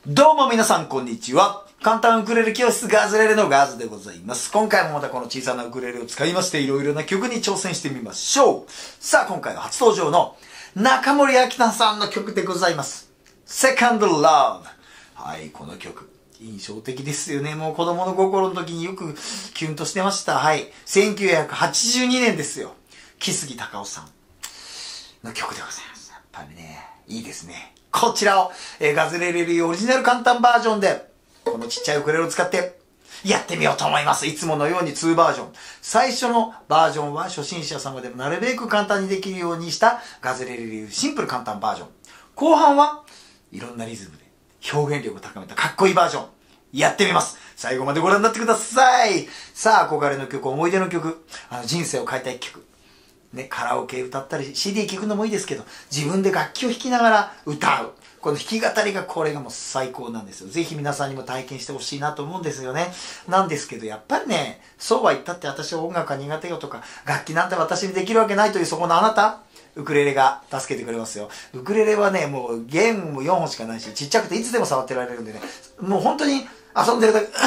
どうも皆さんこんにちは。簡単ウクレレ教室ガズレレのガズでございます。今回もまたこの小さなウクレレを使いましていろいろな曲に挑戦してみましょう。さあ今回は初登場の中森明菜さんの曲でございます。Second Love。はい、この曲。印象的ですよね。もう子供の心の時によくキュンとしてました。はい。1982年ですよ。木杉隆夫さんの曲でございます。やっぱりね、いいですね。こちらを、ガズレレ流オリジナル簡単バージョンで、このちっちゃいウクレレを使ってやってみようと思います。いつものように2バージョン。最初のバージョンは初心者様でもなるべく簡単にできるようにしたガズレレ流シンプル簡単バージョン。後半はいろんなリズムで表現力を高めたかっこいいバージョン。やってみます。最後までご覧になってください。さあ、憧れの曲、思い出の曲、人生を変えたい曲。ね、カラオケ歌ったり CD 聴くのもいいですけど、自分で楽器を弾きながら歌う。この弾き語りがこれがもう最高なんですよ。ぜひ皆さんにも体験してほしいなと思うんですよね。なんですけど、やっぱりね、そうは言ったって私は音楽が苦手よとか、楽器なんて私にできるわけないというそこのあなた、ウクレレが助けてくれますよ。ウクレレはね、もう弦も4本しかないし、ちっちゃくていつでも触ってられるんでね、もう本当に遊んでるだけ、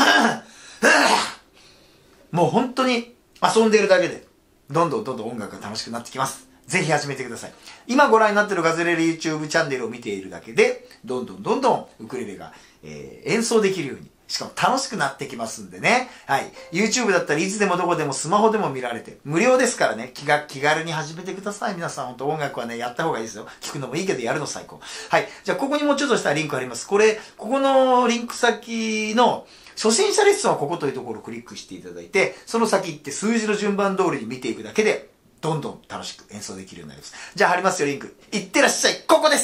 もう本当に遊んでるだけで、どんどん音楽が楽しくなってきます。ぜひ始めてください。今ご覧になっているガズレレ YouTube チャンネルを見ているだけで、どんどんウクレレが、演奏できるように、しかも楽しくなってきますんでね。はい。YouTube だったらいつでもどこでもスマホでも見られて、無料ですからね、気軽に始めてください。皆さん、本当音楽はね、やった方がいいですよ。聴くのもいいけど、やるの最高。はい。じゃあ、ここにもうちょっとしたリンクあります。ここのリンク先の、初心者レッスンはここというところをクリックしていただいて、その先行って数字の順番通りに見ていくだけで、どんどん楽しく演奏できるようになります。じゃあ貼りますよ、リンク。いってらっしゃい。ここです。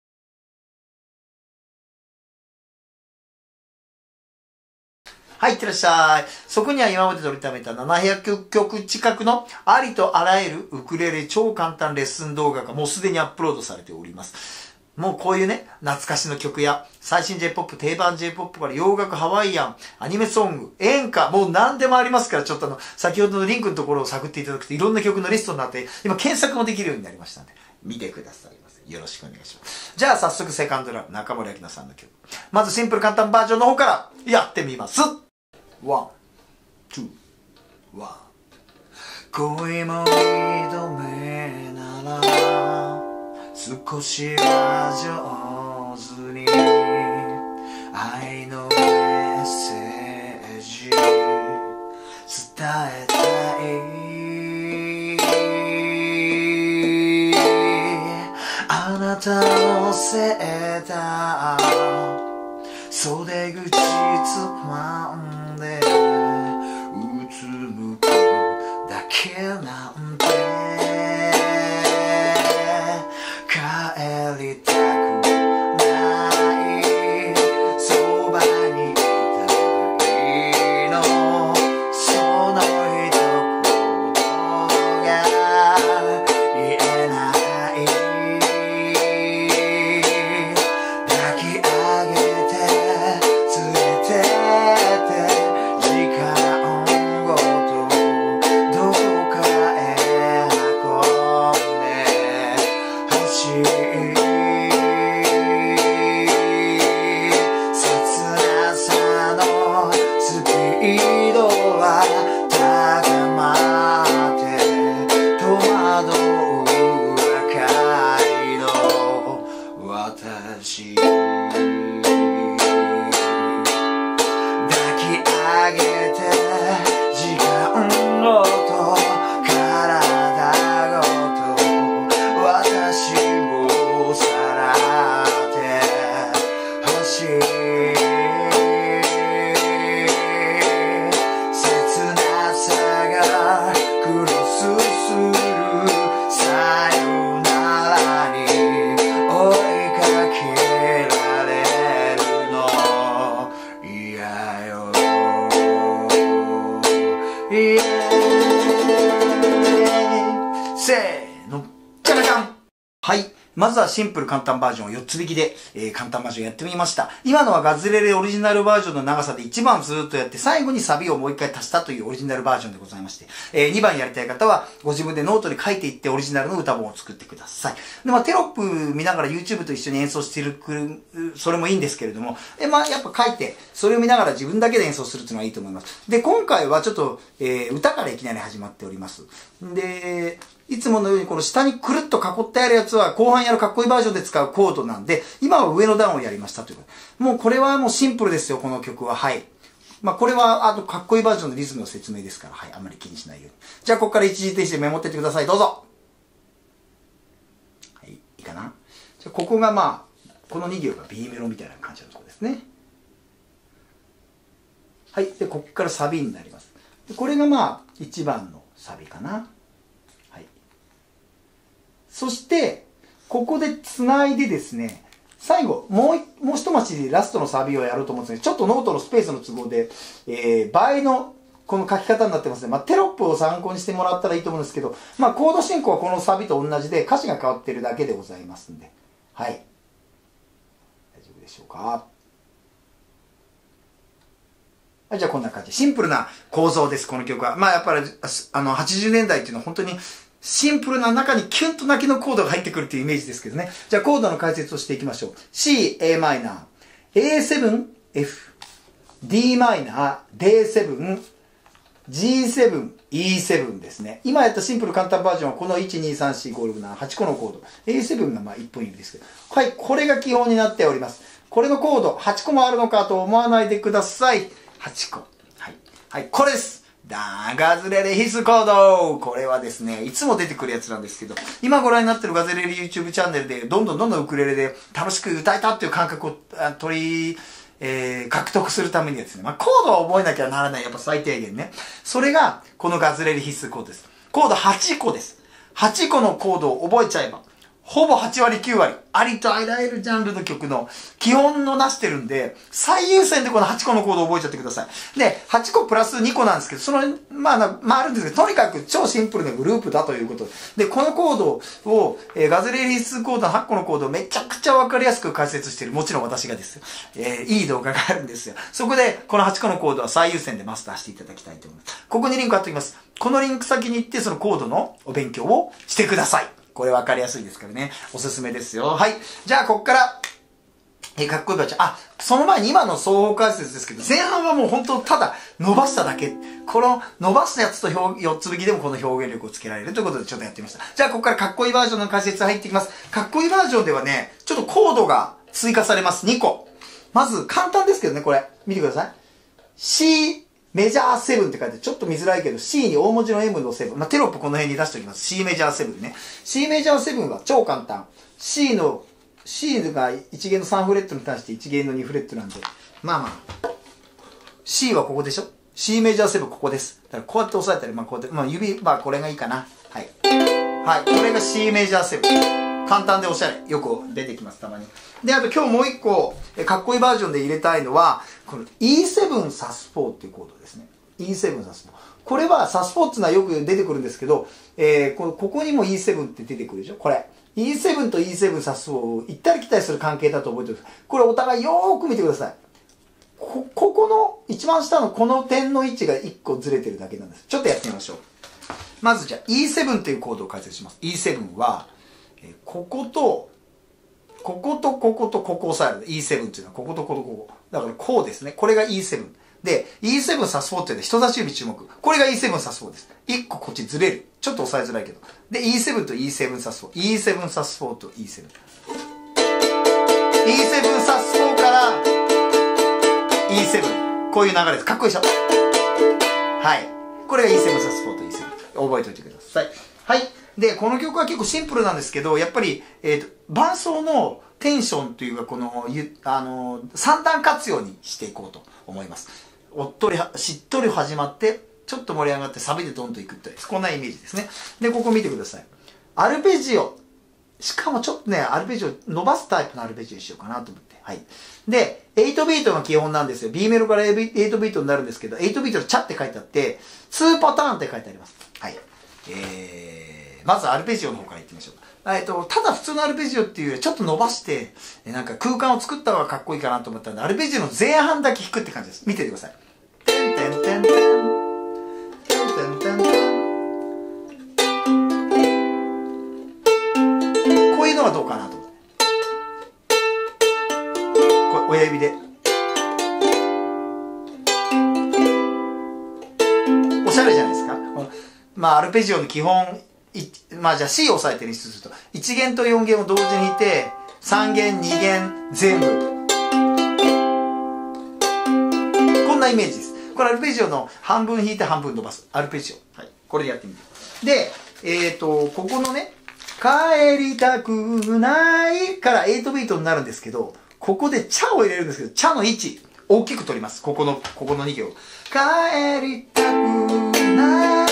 はい、いってらっしゃい。そこには今まで取りためた700曲近くのありとあらゆるウクレレ超簡単レッスン動画がもうすでにアップロードされております。もうこういうね、懐かしの曲や、最新 J-POP、定番 J-POP から洋楽、ハワイアン、アニメソング、演歌、もう何でもありますから、ちょっと先ほどのリンクのところを探っていただくといろんな曲のリストになって、今検索もできるようになりましたので、見てくださいませ。よろしくお願いします。じゃあ早速セカンドラブ、中森明菜さんの曲。まずシンプル簡単バージョンの方からやってみます。ワン、ツー、ワン。恋も二度目なら少しは上手に愛のメッセージ伝えたい。あなたのセーター袖口つまんでうつむくだけなんて帰りたくないそばにいたいのその一言が言えない抱き上げて連れてって時間ごとどこかへ運んでほしい切なさのスピードは高まって戸惑うばかりの私抱き上げて時間ごと体ごと私をさらってほしい切なさがクロスするさよならに追いかけられるの嫌よせーの、じゃらじゃん。はい。 まずはシンプル簡単バージョンを4つ引きで、簡単バージョンやってみました。今のはガズレレオリジナルバージョンの長さで1番ずっとやって、最後にサビをもう一回足したというオリジナルバージョンでございまして、2番やりたい方は、ご自分でノートに書いていってオリジナルの歌本を作ってください。で、テロップ見ながら YouTube と一緒に演奏してる、それもいいんですけれども、やっぱ書いて、それを見ながら自分だけで演奏するっていうのはいいと思います。で、今回はちょっと、歌からいきなり始まっております。で、いつものようにこの下にくるっと囲ってあるやつは後半やるかっこいいバージョンで使うコードなんで、今は上の段をやりましたということ。もうこれはもうシンプルですよ、この曲は。はい。これはあとかっこいいバージョンのリズムの説明ですから、はい。あんまり気にしないように。じゃあここから一時停止でメモってってください。どうぞ。はい。いいかな。じゃあここがこの2行が B メロみたいな感じのところですね。はい。で、ここからサビになります。でこれが1番のサビかな。そして、ここで繋いでですね、最後、もう一待ちでラストのサビをやろうと思うんですけど、ちょっとノートのスペースの都合で、倍のこの書き方になってますね。テロップを参考にしてもらったらいいと思うんですけど、コード進行はこのサビと同じで、歌詞が変わってるだけでございますんで。はい。大丈夫でしょうか。はい、じゃあこんな感じ。シンプルな構造です、この曲は。やっぱり、80年代っていうのは本当に、シンプルな中にキュンと泣きのコードが入ってくるっていうイメージですけどね。じゃあコードの解説をしていきましょう。C、a マイナー、A7、F、d マイナー、D7、G7、E7 ですね。今やったシンプル簡単バージョンはこの1、2、3、4、5、6、7、8個のコード。A7 が1本指ですけど。はい、これが基本になっております。これのコード、8個もあるのかと思わないでください。8個。はい。はい、これです。ガズレレ必須コード。これはですね、いつも出てくるやつなんですけど、今ご覧になってるガズレレ YouTube チャンネルで、どんどんウクレレで楽しく歌えたっていう感覚を獲得するためにはですね、コードは覚えなきゃならない。やっぱ最低限ね。それが、このガズレレ必須コードです。コード8個です。8個のコードを覚えちゃえば、ほぼ8割9割、ありとあらゆるジャンルの曲の基本のなしてるんで、最優先でこの8個のコードを覚えちゃってください。で、8個プラス2個なんですけど、あるんですけど、とにかく超シンプルなグループだということで、このコードを、ガズレレ必須コードの8個のコードをめちゃくちゃわかりやすく解説している。もちろん私がですよ。いい動画があるんですよ。そこで、この8個のコードは最優先でマスターしていただきたいと思います。ここにリンク貼っておきます。このリンク先に行って、そのコードのお勉強をしてください。これ分かりやすいですからね。おすすめですよ。はい。じゃあ、こっから、かっこいいバージョン。その前に今の双方解説ですけど、前半はもう本当ただ伸ばしただけ。この伸ばしたやつと4つ引きでもこの表現力をつけられるということでちょっとやってみました。じゃあ、ここからかっこいいバージョンの解説入っていきます。かっこいいバージョンではね、ちょっとコードが追加されます。2個。まず、簡単ですけどね、これ。見てください。C、メジャー7って書いてちょっと見づらいけど C に大文字の M の7。テロップこの辺に出しておきます。C メジャー7ね。C メジャー7は超簡単。C が1弦の3フレットに対して1弦の2フレットなんで。C はここでしょ ?C メジャー7ここです。だからこうやって押さえたり、こうやって、指、これがいいかな。はい。はい。これが C メジャー7。簡単でおしゃれ。よく出てきます、たまに。で、あと今日もう一個、かっこいいバージョンで入れたいのは、この E7 サス4っていうコードですね。E7 サス4。これはサス4っていうのはよく出てくるんですけど、ここにも E7 って出てくるでしょこれ。E7 と E7 サス4を行ったり来たりする関係だと覚えてください。これお互いよーく見てください。ここの一番下のこの点の位置が1個ずれてるだけなんです。ちょっとやってみましょう。まずじゃあ E7 っていうコードを解説します。E7 は、こことここ押さえる。E7 っていうのはこことここ。だからこうですね。これが E7。で、E7 サス4っていうのは人差し指注目。これが E7 サス4です。1個こっちずれる。ちょっと押さえづらいけど。で、E7 と E7 サス4。E7 サス4と E7。E7 サス4から E7。こういう流れです。かっこいいでしょはい。これが E7 サス4と E7。覚えておいてください。はい。で、この曲は結構シンプルなんですけど、やっぱり、伴奏のテンションというか、この、三段活用にしていこうと思います。しっとり始まって、ちょっと盛り上がってサビでドンといくって、こんなイメージですね。で、ここ見てください。アルペジオ。しかもちょっとね、アルペジオ、伸ばすタイプのアルペジオにしようかなと思って。はい。で、8ビートが基本なんですよ。B メロから8ビートになるんですけど、8ビートのチャって書いてあって、2パターンって書いてあります。はい。まずアルペジオの方からいってみましょう。 ただ普通のアルペジオっていうよりちょっと伸ばして、なんか空間を作った方がかっこいいかなと思ったんで、アルペジオの前半だけ弾くって感じです。見ててください。てんてんてんてん。てんてんてんてん。こういうのはどうかなと思って。これ親指で。おしゃれじゃないですか。まあ、アルペジオの基本、まあじゃあ C を押さえて練習すると、1弦と4弦を同時に弾いて、3弦、2弦、全部。こんなイメージです。これアルペジオの半分弾いて半分伸ばす。アルペジオ。はい。これでやってみて。で、ここのね、帰りたくないから8ビートになるんですけど、ここでチャを入れるんですけど、チャの位置、大きく取ります。ここの2行。帰りたくない。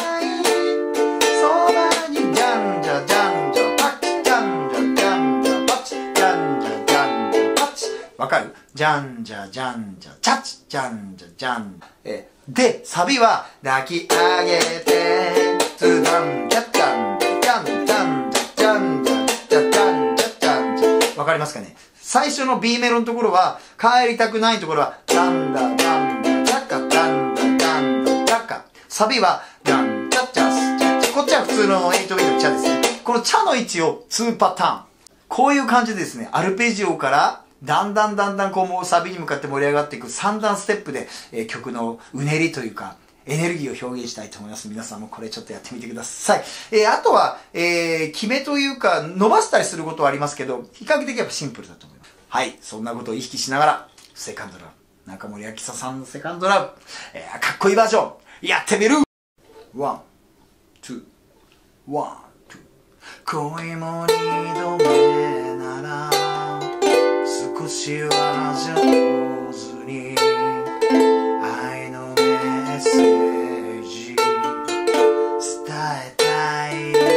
わかる？じゃんじゃじゃんじゃ、チャッチ、じゃんじゃじゃん。で、サビは、抱き上げて、ズダン、じゃじゃん、じゃん、じゃん、じゃん、じゃん、じゃじゃん、じゃじゃん、じゃ。わかりますかね？最初の B メロのところは、帰りたくないところは、ダンダ、ダンダ、チャカ、ダンダ、ダンダ、チャカ。サビは、ダン、チャッチャス、チャッチャ。こっちは普通の8ビートのチャですね。このチャの位置を2パターン。こういう感じでですね、アルペジオから、だんだんこうもうサビに向かって盛り上がっていく3段ステップで、曲のうねりというかエネルギーを表現したいと思います。皆さんもこれちょっとやってみてください。あとは、決めというか伸ばしたりすることはありますけど、比較的やっぱシンプルだと思います。はい、そんなことを意識しながらセカンドラブ、中森明菜さんのセカンドラブ、かっこいいバージョンやってみる。ワン、ツー、ワン、ツー。恋も二度目なら少しは上手に愛のメッセージ伝えたい。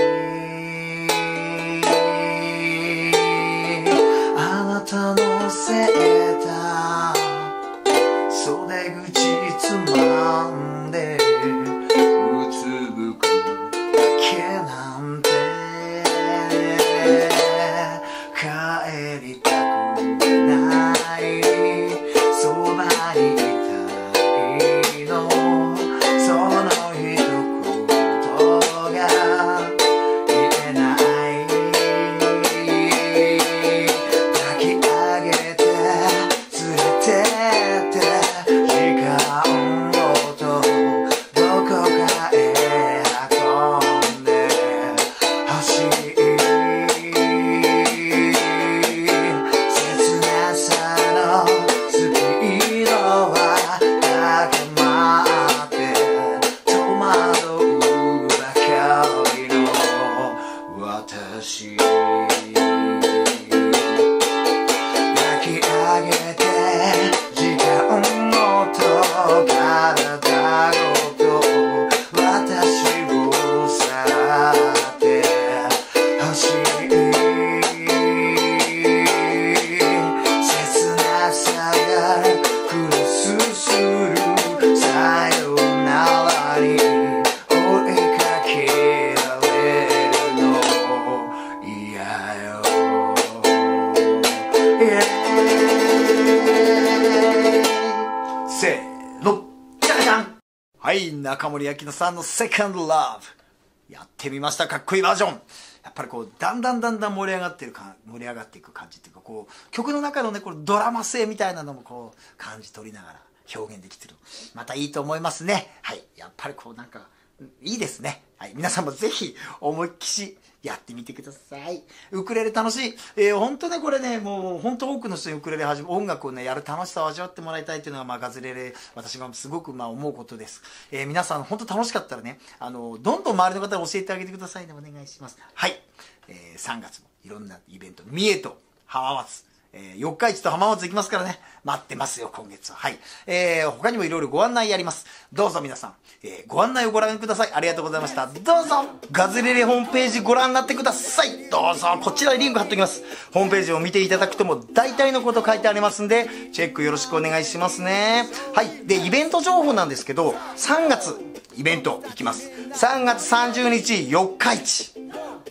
あなたのセーター袖口つまんでうつぶくだけなんて帰りたくないそばにいたいのその一言が言えない抱き上げて連れてって時間をとどこかへ運んで欲しいせーの、じゃじゃん。はい、中森明菜さんのセカンドラブやってみました。かっこいいバージョン。やっぱりこうだんだん盛り上がっていく感じっていうか、こう曲の中のねこのドラマ性みたいなのもこう感じ取りながら表現できてる、またいいと思いますね。はい、やっぱりこうなんかいいですね。はい、皆さんもぜひ思いっきしやってみてください。ウクレレ楽しい。本当ね、これね、もう本当多くの人にウクレレ音楽をね、やる楽しさを味わってもらいたいというのが、まあ、ガズレレ、私がすごくまあ思うことです。皆さん本当楽しかったらね、どんどん周りの方に教えてあげてくださいね。お願いします。はい。3月もいろんなイベント、三重と浜松、四日市と浜松行きますからね。待ってますよ、今月は。はい。他にもいろいろご案内やります。どうぞ皆さん、ご案内をご覧ください。ありがとうございました。どうぞ、ガズレレホームページご覧になってください。どうぞ、こちらにリンク貼っておきます。ホームページを見ていただくとも大体のこと書いてありますんで、チェックよろしくお願いしますね。はい。で、イベント情報なんですけど、3月、イベント行きます。3月30日、四日市。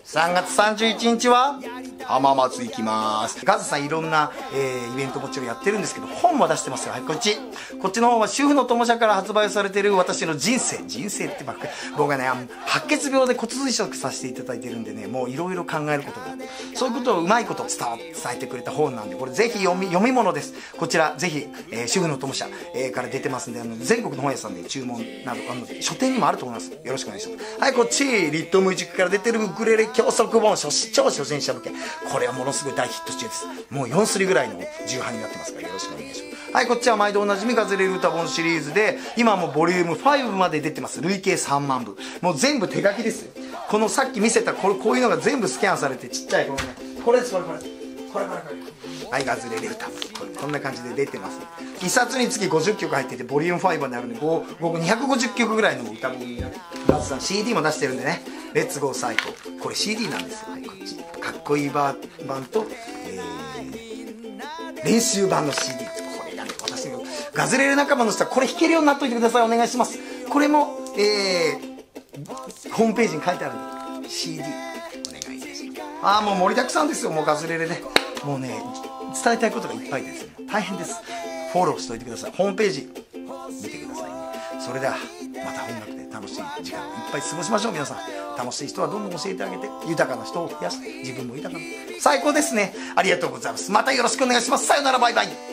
3月31日は浜松行きます。ガズさんいろんな、イベントもちろんやってるんですけど、本も出してますよ。はい、こっちの方は主婦の友社から発売されている私の人生ってばっかり、僕はね白血病で骨髄移植させていただいてるんでね、もういろいろ考えることが、そういうことをうまいこと伝えてくれた本なんで、これぜひ読み物です。こちらぜひ、主婦の友社、から出てますんで、全国の本屋さんで注文など書店にもあると思います。よろしくお願いします。はい、こっちリットム塾から出てるウクレレ教則本、超初心者向け、これはものすごい大ヒット中です。もう4すりぐらいの重版になってますから、よろしくお願いします。はい、こっちは毎度おなじみガズレレ歌本シリーズで、今はもうボリューム5まで出てます。累計3万部、もう全部手書きですよ。このさっき見せたこういうのが全部スキャンされて、ちっちゃいこれです。これはい、ガズレレ歌こんな感じで出てます。1冊につき50曲入ってて、ボリューム5まであるんで、僕250曲ぐらいの歌本になって、ガズさん CD も出してるんでね、レッツゴーサイコ、これ CD なんですよ。はい、こっちかっこいい版と、練習版の CD、 これがね、私のガズレレ仲間の人はこれ弾けるようになっといてください。お願いします。これも、ホームページに書いてあるんで CD お願いいたします。もう盛りだくさんですよ。もうガズレレでもうね、伝えたいことがいっぱいですね。大変です。フォローしておいてください。ホームページ見てくださいね。それではまた音楽で楽しい時間をいっぱい過ごしましょう。皆さん楽しい人はどんどん教えてあげて、豊かな人を増やして自分も豊かな、最高ですね。ありがとうございます。またよろしくお願いします。さよなら、バイバイ。